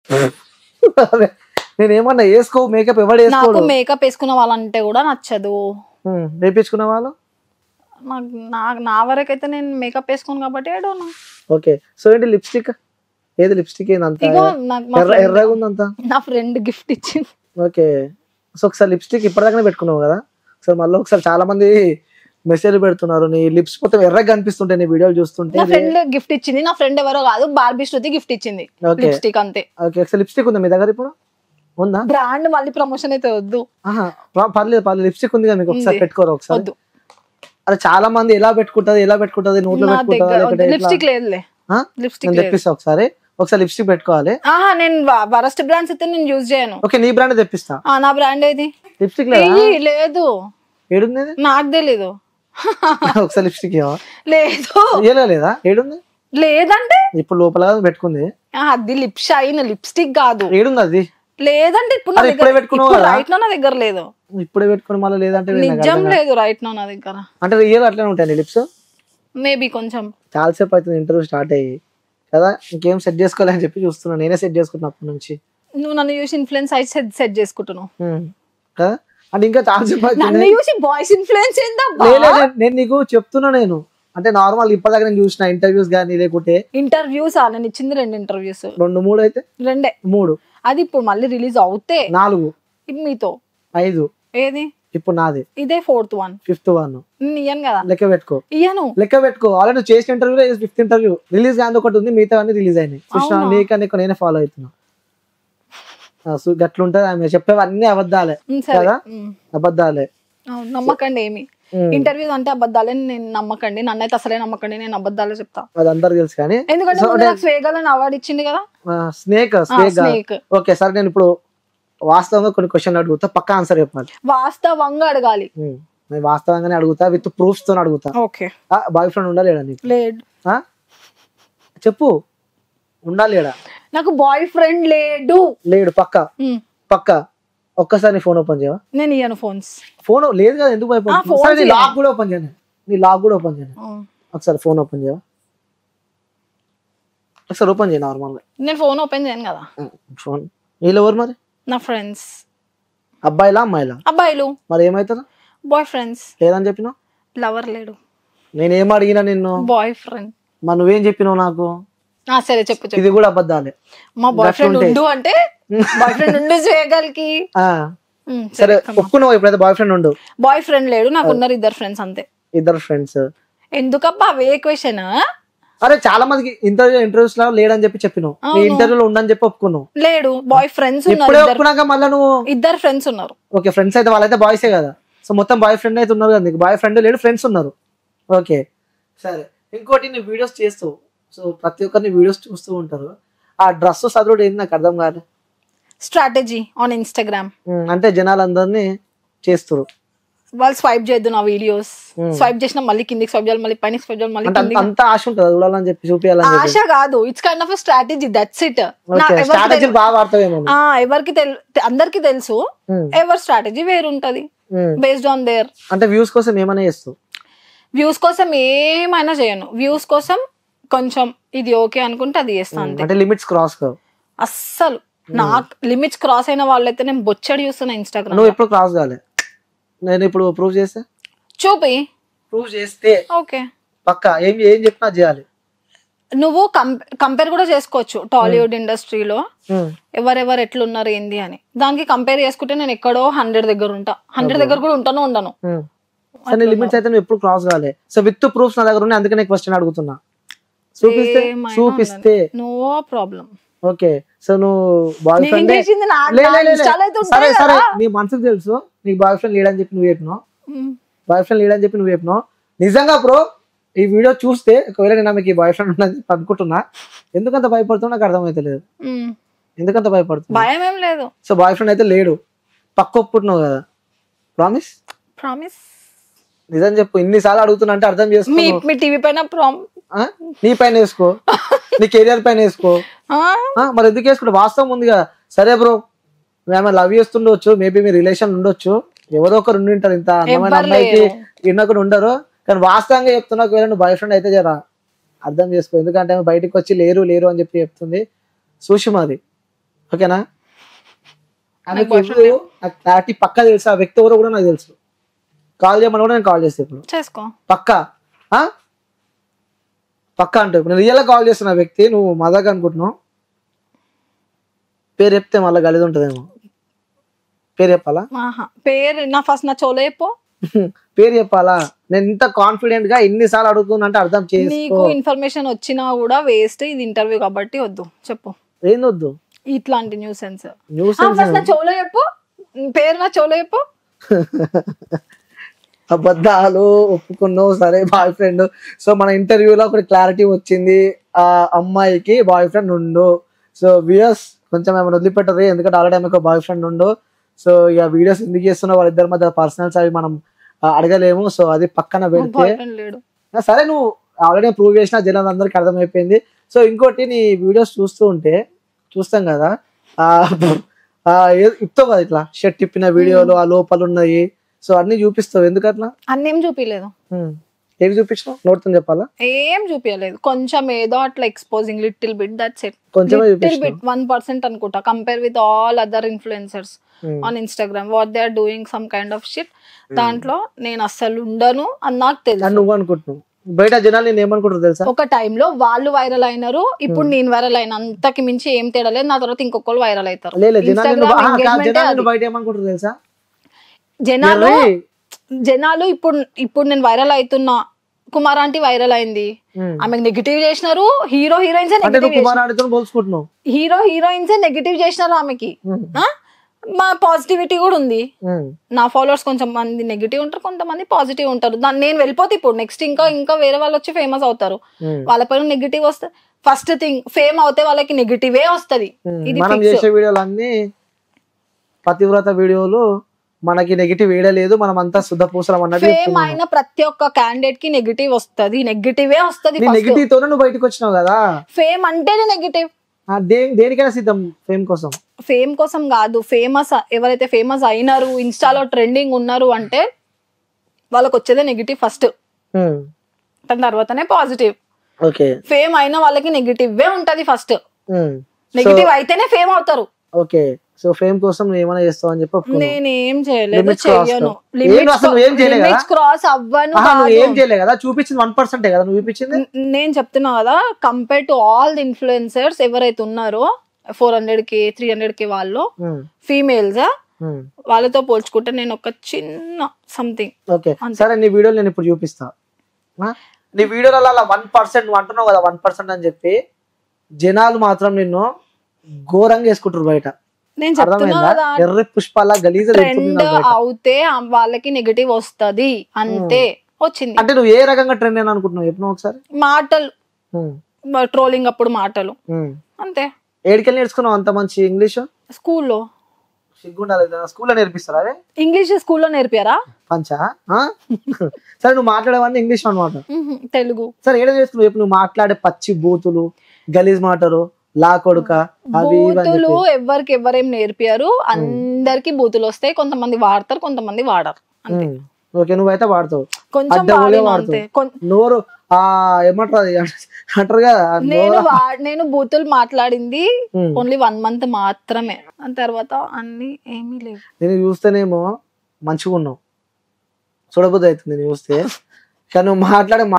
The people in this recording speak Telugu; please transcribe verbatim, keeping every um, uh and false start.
నేను ఏమన్నా వేసుకో మేకప్ ఎవరు వేసుకోడు. నాకు మేకప్ వేసుకున్న వాళ్ళంటే కూడా నచ్చదు. వేపించుకున్న వాళ్ళు నాకు నా వరకు అయితే నేను మేకప్ వేసుకోను కాబట్టి I don't know. Okay so ఏంటి లిప్స్టిక్ ఏది లిప్స్టిక్ ఏందంత ఎర్రగా ఉందంతా నా ఫ్రెండ్ గిఫ్ట్ ఇచ్చింది. ఓకే సో ఒకసారి లిప్స్టిక్ ఇప్పటిదాకానే పెట్టుకున్నావు కదా, ఒకసారి మళ్ళీ ఒకసారి చాలా మంది మెసేజ్ పెడుతున్నారు నీ లిప్స్ మొత్తం ఎర్రగా కనిపిస్తుంటాయి నీ వీడియోలు చూస్తుంటే. నా ఫ్రెండ్ గిఫ్ట్ ఇచ్చింది. నా ఫ్రెండ్ ఎవరో కాదు, బార్బీ శృతి గిఫ్ట్ ఇచ్చింది లిప్స్టిక్ అంతే. ఓకే ఒకసారి లిప్స్టిక్ ఉందా మీ దగ్గర ఇప్పుడు? ఉందా? బ్రాండ్ మళ్ళీ ప్రమోషన్ అయితే వద్దు. పర్లేదు పర్లేదు లిప్స్టిక్ ఉంది కదా మీకు, ఒకసారి పెట్టుకోరు ఒకసారి. అరే చాలా మంది ఎలా పెట్టుకుంటది ఎలా పెట్టుకుంటది నోట్లో పెట్టుకుంటది. లిప్స్టిక్ లేదులే, లిప్స్టిక్ తెప్పిస్తా ఒకసారి ఒకసారి లిప్స్టిక్ పెట్టుకోవాలి. ఆహా నేను వరస్ట్ బ్రాండ్స్ అయితే నేను యూజ్ చేయను. ఓకే నీ బ్రాండ్ తెప్పిస్తా. నా బ్రాండ్ ఏది? లిప్స్టిక్ లేదు. ఏడుంది? నాకు తెలీదు. ఒకసారి లిప్స్టిక్ లేదు. లేదా ఏడుంది? లేదంటే ఇప్పుడు లోపల పెట్టుకుంది అది లిప్ షైన్, లిప్స్టిక్ కాదు. ఏడుంది అది? లేదంటే ఇప్పుడు రైట్ నా దగ్గర లేదు. ఇప్పుడే పెట్టుకుని మళ్ళీ లేదంటే నిజం లేదు రైట్ నా దగ్గర. అంటే రియల్ అట్లనే ఉంటాయి లిప్స్? మేబీ కొంచెం. చాలా సేపు అవుతుంది ఇంటర్వ్యూ స్టార్ట్ అయ్యి కదా, ఇంకేం సెట్ చేసుకోవాలని చెప్పి చూస్తున్నాను. నేనే సెట్ చేసుకుంటున్నా అప్పటి నుంచి. నువ్వు నన్ను చూసి ఇన్ఫ్లుయెన్స్ అయితే సెట్ సెట్ చేసుకుంటున్నావు కదా. అంటే ఇంకా చాలా సేపు నన్ను చూసి బాయ్స్ ఇన్ఫ్లుయెన్స్ ఏందా? నేను నీకు చెప్తున్నా, నేను అంటే నార్మల్ ఇప్పటిదాకా నేను చూసిన ఇంటర్వ్యూస్ కానీ లేకుంటే ఇంటర్వ్యూస్ నేను ఇచ్చింది రెండు ఇంటర్వ్యూస్. రెండు మూడు అయితే రెండే మూడు. అది ఇప్పుడు మళ్ళీ రిలీజ్ అవుతే నాలుగు. మీతో ఐదు. ఏది ఇప్పుడు నాది ఇదే ఫోర్త్ వన్ ఫిఫ్త్ వన్. ఇయ్యను కదా, లెక్క పెట్టుకో. ఇయ్యను లెక్క పెట్టుకో. ఆల్రెడీ చేసిన ఇంటర్వ్యూ ఫిఫ్త్ ఇంటర్వ్యూ రిలీజ్ కానీ ఒకటి ఉంది, మిగతా అన్ని రిలీజ్ అయినాయి. కృష్ణ నీకన్నా నేనే ఫాలో అవుతున్నా. గట్లుంటది ఆమె చెప్పేవన్నీ అబద్ధాలే కదా, అబద్ధాలే. నమ్మకండి ఏమి ఇంటర్వ్యూస్ అంటే అబద్ధాలే. నేను నమ్మకండి, నన్నైతే అసలే నమ్మకండి, నేను అబద్ధాలే చెప్తా. అది అందరికి తెలుసు కానీ ఎందుకంటే స్వేగలని అవార్డు ఇచ్చింది కదా స్నేక్. స్నేక్ ఓకే సరే నేను ఇప్పుడు వాస్తవంగా కొన్ని క్వశ్చన్ అడుగుతా, పక్కా ఆన్సర్ చెప్పాలి. వాస్తవంగా అడగాలి. నేను వాస్తవంగానే అడుగుతా, విత్ ప్రూఫ్స్ తో అడుగుతా. ఓకే బాయ్ ఫ్రెండ్ ఉండాలి నీకు? లేడు. చెప్పు ఉండాలి లేడా? నాకు బాయ్ ఫ్రెండ్ లేడు. లేడు పక్కా పక్కా. ఒక్కసారి నీ ఫోన్ ఓపెన్ చేయవా? నేను ఇయ్యను ఫోన్స్. ఫోన్ లేదు కదా, ఎందుకు భయపడుతుంది? లాక్ కూడా ఓపెన్ చేయను, నీ లాక్ కూడా ఓపెన్ చేయను. ఒకసారి ఫోన్ ఓపెన్ చేయవా? ఒకసారి ఓపెన్ చేయ నార్మల్ గా. నేను ఫోన్ ఓపెన్ చేయను కదా. ఫోన్ వీళ్ళు ఎవరు మరి? నా ఫ్రెండ్స్. అబ్బాయిలా అమ్మాయిలా? అబ్బాయిలు. మరి ఏమైతారు? Bye friends. లేదని చెప్పినావు. లవర్ లేడు. నేనేం అడిగినా నిన్ను? Boyfriend. మరి నువ్వేం చెప్పినావు నాకు? సరే చెప్పు చెప్పు. ఇది కూడా అబద్ధాలే. మా బాయ్ ఫ్రెండ్ ఉండు అంటే బాయ్ ఫ్రెండ్ ఉండు చేయగలికి. సరే ఒప్పుకున్నావు ఇప్పుడైతే బాయ్ ఫ్రెండ్ ఉండు. బాయ్ ఫ్రెండ్ లేడు, నాకు ఉన్నారు ఇద్దరు ఫ్రెండ్స్ అంతే. ఇద్దరు ఫ్రెండ్స్. ఎందుకబ్బా అవే క్వశ్చన్? అరే చాలా మందికి ఇంటర్వ్యూ ఇంటర్వ్యూస్ లో లేడని చెప్పి చెప్పినావు, నీ ఇంటర్వ్యూలో ఉండని చెప్పి ఒప్పుకున్నావు. లేడు, బాయ్ ఫ్రెండ్స్ ఉన్నారు. ఒప్పుకున్నాక మళ్ళీ నువ్వు ఇద్దరు ఫ్రెండ్స్ ఉన్నారు. ఓకే ఫ్రెండ్స్ అయితే వాళ్ళైతే బాయ్సే కదా, సో మొత్తం బాయ్ ఫ్రెండ్ అయితే ఉన్నారు కదా నీకు. బాయ్ ఫ్రెండ్ లేడు, ఫ్రెండ్స్ ఉన్నారు. ఓకే సరే ఇంకోటి నీ వీడియోస్ చేస్తావు, సో ప్రతి ఒక్కరిని వీడియోస్ చూస్తూ ఉంటారు. ఆ డ్రెస్ చదువుడు ఏంది నాకు అర్థం కాదు. Strategy on Instagram. అంటే జనాలందరినీ చేస్తారు, వాళ్ళు స్వైప్ చేయొద్దు నా వీడియోస్. స్వైప్ చేసిన మళ్ళీ కిందికి స్వైప్ చేయాలి, మళ్ళీ పైన స్వైప్ చేయాలి, మళ్ళీ అంత ఆశ ఉంటుంది చూడాలని చెప్పి చూపించాలని. ఆశ కాదు, it's kind of strategy, that's it. Strategy బాగా వాడతావేమో. ఎవరికి అందరికి తెలుసు, ఎవరి స్ట్రాటజీ వేరుంటది బేస్డ్ ఆన్ దేర్. అంటే వ్యూస్ కోసం ఏమైనా చేస్తావు? వ్యూస్ కోసం ఏమైనా చేయను. వ్యూస్ కోసం కొంచెం ఇది ఓకే అనుకుంటే అది చేస్తాను. అంటే లిమిట్స్ క్రాస్ కావు అస్సలు. నాకు లిమిట్స్ క్రాస్ అయిన వాళ్ళైతే నేను బొచ్చడి చూస్తున్నా ఇన్స్టాగ్రామ్. నువ్వు ఎప్పుడు క్రాస్ కాలే, నేను ఇప్పుడు ప్రూవ్ చేస్తే చూపి. ప్రూవ్ చేస్తే ఓకే పక్కా ఏం ఏం చెప్పినా చేయాలి. నువ్వు కంపేర్ కూడా చేసుకోవచ్చు టాలీవుడ్ ఇండస్ట్రీలో ఎవరెవరు ఎట్లున్నారు ఏంది అని. దానికి కంపేర్ చేసుకుంటే నేను ఎక్కడో హండ్రెడ్ దగ్గర ఉంటా, హండ్రెడ్ దగ్గర కూడా ఉంటాను ఉండను. లిమిట్స్ అయితే నువ్వు ఎప్పుడు క్రాస్ కాలే. సో విత్ ప్రూఫ్స్ నా దగ్గర ఉన్నాయి, అందుకనే క్వశ్చన్ అడుగుతున్నా. చూపిస్తే చూపిస్తే నో ప్రాబ్లం. ఓకే సో నువ్వు బాయ్ ఫ్రెండ్ సరే సరే నీ మనసుకు తెలుసు నీకు బాయ్ ఫ్రెండ్ లేడని చెప్పి నువ్వు చెప్పినావు, బాయ్ ఫ్రెండ్ లేడని చెప్పి నువ్వు చెప్పినావు. నిజంగా బ్రో ఈ వీడియో చూస్తే ఒకవేళ నేను మీకు బాయ్ ఫ్రెండ్ ఉన్నది అనుకుంటున్నా, ఎందుకంత భయపడుతున్నా నాకు అర్థమైతలేదు. ఎందుకంత భయపడుతున్నా? భయం ఏం లేదు. సో బాయ్ ఫ్రెండ్ అయితే లేడు, పక్క ఒప్పుకుంటున్నావు కదా? ప్రామిస్? ప్రామిస్. నిజం చెప్పు. ఇన్నిసార్లు అడుగుతున్నా అంటే అర్థం చేసుకో. మీ టీవీ పైన నీ పైన వేసుకో, నీ కెరియర్ పైన వేసుకో. మరి ఎందుకు వేసుకుంటే వాస్తవం ఉంది కదా. సరే బ్రో మేము లవ్ చేస్తుండొచ్చు, మేబీ మీ రిలేషన్ ఉండొచ్చు, ఎవరో ఒకరు ఉండి ఉంటారు, ఇంత అందమైన అమ్మాయికి ఇన్నొకరు ఉండరు. కానీ వాస్తవంగా చెప్తున్నా ఒకవేళ నువ్వు బాయ్ ఫ్రెండ్ అయితే జరా అర్థం చేసుకో. ఎందుకంటే బయటకు వచ్చి లేరు లేరు అని చెప్పి చెప్తుంది సుష్మాది. ఓకేనా? ఆమెకు నాకు క్లారిటీ పక్కా తెలుసు, ఆ వ్యక్తి ఎవరో కూడా నాకు తెలుసు. కాల్ చేయమని కూడా నేను కాల్ చేస్తాను ఇప్పుడు చేసుకో పక్కా. పక్కా అంటే ఇప్పుడు నేను రియల్గా కాల్ చేస్తున్న వ్యక్తి, నువ్వు మజాక్ అనుకుంటున్నావు. పేరు చెప్తే మళ్ళీ గలీజ్ ఉంటుందేమో. పేరు చెప్పాలా? పేరు నా ఫస్ట్ నా చోలో చెప్పు. పేరు చెప్పాలా? నేను ఇంత కాన్ఫిడెంట్ గా ఎన్నిసార్లు అడుగుతున్నా అంటే అర్థం చేసుకో. నీకు ఇన్ఫర్మేషన్ వచ్చినా కూడా వేస్ట్, ఇది ఇంటర్వ్యూ కాబట్టి వద్దు. చెప్పు ఏం వద్దు ఇట్లాంటి న్యూస్ సెన్స్. న్యూస్ ఫస్ట్ నా చోలో చెప్పు, పేరు నా చోలో చెప్పు. అబద్ధాలు ఒప్పుకున్నావు సరే, బాయ్ ఫ్రెండ్. సో మన ఇంటర్వ్యూలో ఒకటి క్లారిటీ వచ్చింది, ఆ అమ్మాయికి బాయ్ ఫ్రెండ్ ఉండు. సో వ్యూయర్స్ కొంచెం ఏమైనా వదిలిపెట్టరు, ఎందుకంటే ఆల్రెడీ ఆమెకు బాయ్ ఫ్రెండ్ ఉండు. సో ఇక వీడియోస్ ఎందుకు చేస్తున్నా, వాళ్ళిద్దరి మధ్య పర్సనల్స్ అవి మనం అడగలేము. సో అది పక్కన పెడితే సరే, నువ్వు ఆల్రెడీ ప్రూవ్ చేసిన జనాలు అందరికి అర్థమైపోయింది. సో ఇంకోటి, నీ వీడియోస్ చూస్తూ ఉంటే చూస్తాం కదా, ఇస్తావు కదా ఇట్లా షర్ట్ తిప్పిన వీడియోలు, ఆ లోపల ఉన్నాయి. సో అన్ని చూపిస్తావు, ఎందుకు అట్లా? అన్నేం చూపించలేదు. ఏమి చూపించినావు? నోట్తో చెప్పాలా? ఏం చూపించలేదు, కొంచెం ఏదో అట్లా exposing little bit, that's it. కొంచెం బిట్ వన్ పర్సెంట్ అనుకుంటా, compare with all other influencers on Instagram what they are doing some kind of shit. దాంట్లో నేను అస్సలు ఉండను అని నాకు తెలుసు. నువ్వు అనుకుంటున్నావు, బయట జనాలు నేను ఏమనుకుంటారు తెలుసా? ఒక టైంలో వాళ్ళు వైరల్ అయినారు, ఇప్పుడు నేను వైరల్ అయిన, అంతకి మించి ఏం తేడా లేదు. నా తర్వాత ఇంకొకరు వైరల్ అవుతారు. జనాలు జనాలు ఇప్పుడు ఇప్పుడు నేను వైరల్ అవుతున్నా, కుమార్ ఆంటీ వైరల్ అయింది, ఆమెకు నెగిటివ్ చేసినారు. Hero heroines hero heroines negative చేసినారు ఆమెకి. మా పాజిటివిటీ కూడా ఉంది. నా ఫాలోవర్స్ కొంచెం మంది నెగిటివ్ ఉంటారు, కొంతమంది పాజిటివ్ ఉంటారు. దాన్ని నేను వెళ్ళిపోతే ఇప్పుడు నెక్స్ట్ ఇంకా ఇంకా వేరే వాళ్ళు వచ్చి ఫేమస్ అవుతారు, వాళ్ళ పైన నెగిటివ్ వస్తుంది. ఫస్ట్ థింగ్, ఫేమ్ అవుతే వాళ్ళకి నెగిటివే వస్తుంది. ఇది వీడియోలన్నీ పతివ్రత వీడియోలు, మనకి నెగిటివ్ వేయలేదు, మనం అంతా శుద్ధ పూసలం అన్నది. ఫేమ్ అయిన ప్రతి ఒక్క క్యాండిడేట్ కి నెగిటివ్ వస్తుంది, నెగిటివే వస్తుంది. నెగిటివ్ తోనే నువ్వు బయటకు వచ్చినావు కదా. ఫేమ్ అంటేనే నెగిటివ్. దేనికైనా సిద్ధం ఫేమ్ కోసం. ఫేమ్ కోసం కాదు, ఫేమస్ ఎవరైతే ఫేమస్ అయినారు, ఇన్స్టాలో ట్రెండింగ్ ఉన్నారు అంటే వాళ్ళకి వచ్చేదే నెగిటివ్ ఫస్ట్, దాని తర్వాతనే పాజిటివ్. ఫేమ్ అయిన వాళ్ళకి నెగిటివే ఉంటది ఫస్ట్, నెగిటివ్ అయితేనే ఫేమ్ అవుతారు. ఓకే, సో ఫేమ్ కోసం నువ్వు ఏమైనా చేస్తావు అని చెప్పి నేనేం చేయలేదు, చెయ్యను. లిమిట్స్ క్రాస్ అవ్వను. ఏం చేయలేదు కదా, చూపించింది వన్ పర్సెంట్ కదా నువ్వు చూపించింది. నేను చెప్తున్నా కదా, compare to all the influencers ఎవరైతే ఉన్నారో ఫోర్ హండ్రెడ్ కి త్రీ హండ్రెడ్ కి వాళ్ళు ఫీమేల్స్, వాళ్ళతో పోల్చుకుంటే నేను ఒక చిన్న సంథింగ్. ఓకే సరే, నీ వీడియోలు నేను ఇప్పుడు చూపిస్తా. నీ వీడియోలలో అలా వన్ పర్సెంట్ అంటున్నావు కదా, వన్ పర్సెంట్ అని చెప్పి జనాలు మాత్రం నిన్ను ఘోరంగా వేసుకుంటారు బయట. నేను చెప్తున్నా ఎర్ర పుష్పాల గలీజ ట్రెండ్ అవుతే వాళ్ళకి నెగటివ్ వస్తది అంతే. వచ్చింది అంటే నువ్వు ఏ రకంగా ట్రెండ్ అని అనుకుంటున్నావు చెప్పు ఒకసారి. మాటలు, ట్రోలింగ్ అప్పుడు మాటలు అంతే. ఏడికెళ్ళి నేర్చుకున్నావు అంత మంచి ఇంగ్లీష్? స్కూల్లో. సిగ్గుండాలి, స్కూల్లో నేర్పిస్తారా అదే ఇంగ్లీష్? స్కూల్లో నేర్పారా? పంచా. సరే, నువ్వు మాట్లాడేవన్నీ ఇంగ్లీష్ అనమాట. తెలుగు సరే, ఏదో చేస్తున్నావు చెప్పు. నువ్వు మాట్లాడే పచ్చి బూతులు, గలీజ్ మాటలు, లా కొడుక, బూతులు ఎవరికి ఎవరేం నేర్పారు? అందరికి బూతులు వస్తాయి, కొంతమంది వాడతారు, కొంతమంది వాడరు. ఓకే, నువ్వైతే వాడతావు, కొంచెం నోరు ఏమంటారు అంటారు కదా. నేను నేను బూతులు మాట్లాడింది ఓన్లీ వన్ మంత్ మాత్రమే, దాని తర్వాత అన్ని ఏమీ లేవు. నేను చూస్తేనేమో మంచిగా ఉన్నావు, చూడబుద్ధి అవుతుంది నేను చూస్తే, కానీ నువ్వు మాట్లాడే